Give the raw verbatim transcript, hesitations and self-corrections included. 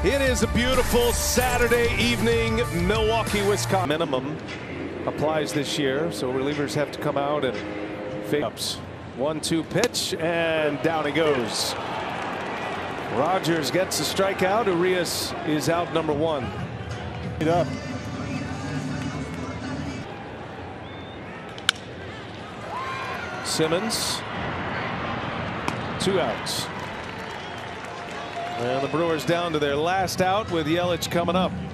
It is a beautiful Saturday evening, Milwaukee, Wisconsin. Minimum applies this year, so relievers have to come out and fake ups. one two pitch, and down he goes. Rogers gets a strikeout. Urias is out number one. It up. Simmons, two outs. And the Brewers down to their last out with Yelich coming up.